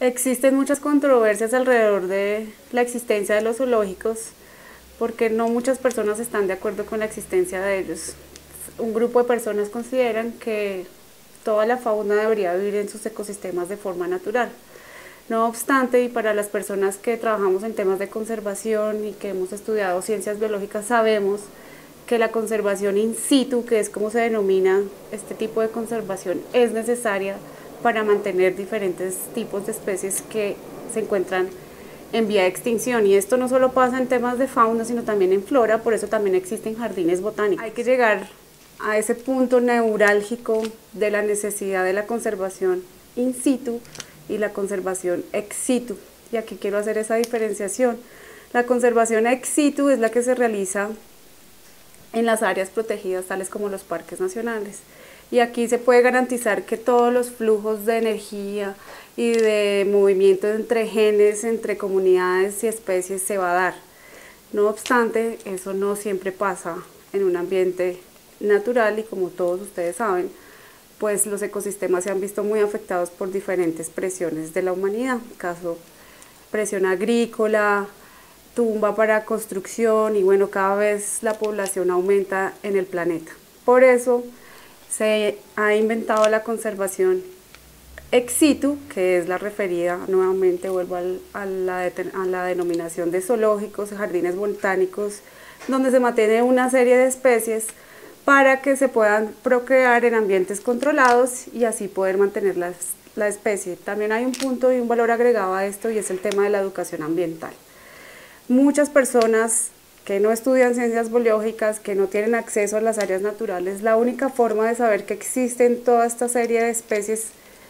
Existen muchas controversias alrededor de la existencia de los zoológicos porque no muchas personas están de acuerdo con la existencia de ellos. Un grupo de personas consideran que toda la fauna debería vivir en sus ecosistemas de forma natural. No obstante, y para las personas que trabajamos en temas de conservación y que hemos estudiado ciencias biológicas, sabemos que la conservación in situ, que es como se denomina este tipo de conservación, es necesaria para mantener diferentes tipos de especies que se encuentran en vía de extinción. Y esto no solo pasa en temas de fauna, sino también en flora, por eso también existen jardines botánicos. Hay que llegar a ese punto neurálgico de la necesidad de la conservación in situ y la conservación ex situ. Y aquí quiero hacer esa diferenciación. La conservación ex situ es la que se realiza en las áreas protegidas, tales como los parques nacionales. Y aquí se puede garantizar que todos los flujos de energía y de movimiento entre genes, entre comunidades y especies se va a dar. No obstante, eso no siempre pasa en un ambiente natural y como todos ustedes saben, pues los ecosistemas se han visto muy afectados por diferentes presiones de la humanidad, caso presión agrícola, tumba para construcción y bueno, cada vez la población aumenta en el planeta. Por eso se ha inventado la conservación ex situ, que es la referida, nuevamente vuelvo a la denominación de zoológicos, jardines botánicos, donde se mantiene una serie de especies para que se puedan procrear en ambientes controlados y así poder mantener la especie. También hay un punto y un valor agregado a esto y es el tema de la educación ambiental. Muchas personas que no estudian ciencias biológicas, que no tienen acceso a las áreas naturales, la única forma de saber que existen toda esta serie de especies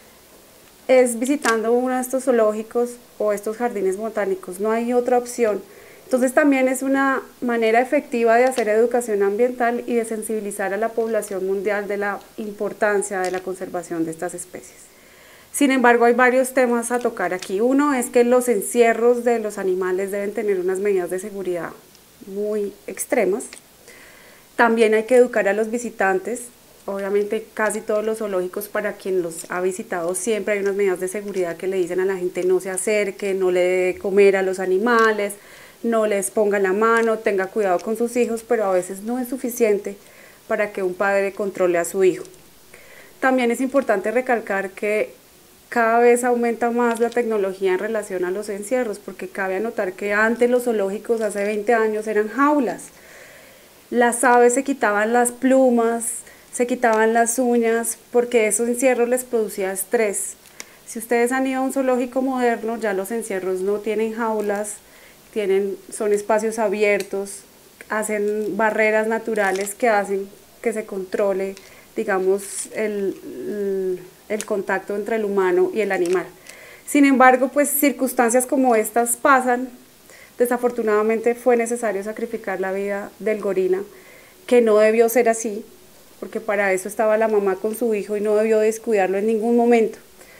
es visitando uno de estos zoológicos o estos jardines botánicos, no hay otra opción. Entonces también es una manera efectiva de hacer educación ambiental y de sensibilizar a la población mundial de la importancia de la conservación de estas especies. Sin embargo, hay varios temas a tocar aquí. Uno es que los encierros de los animales deben tener unas medidas de seguridad muy extremas. También hay que educar a los visitantes. Obviamente casi todos los zoológicos, para quien los ha visitado, siempre hay unas medidas de seguridad que le dicen a la gente no se acerque, no le dé comer a los animales, no les ponga la mano, tenga cuidado con sus hijos, pero a veces no es suficiente para que un padre controle a su hijo. También es importante recalcar que cada vez aumenta más la tecnología en relación a los encierros, porque cabe anotar que antes los zoológicos, hace 20 años, eran jaulas. Las aves se quitaban las plumas, se quitaban las uñas, porque esos encierros les producía estrés. Si ustedes han ido a un zoológico moderno, ya los encierros no tienen jaulas, son espacios abiertos, hacen barreras naturales que hacen que se controle, digamos, el contacto entre el humano y el animal. Sin embargo, pues circunstancias como estas pasan. Desafortunadamente fue necesario sacrificar la vida del gorila, que no debió ser así, porque para eso estaba la mamá con su hijo y no debió descuidarlo en ningún momento.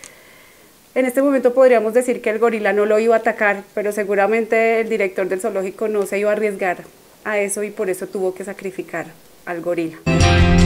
En este momento podríamos decir que el gorila no lo iba a atacar, pero seguramente el director del zoológico no se iba a arriesgar a eso y por eso tuvo que sacrificar al gorila.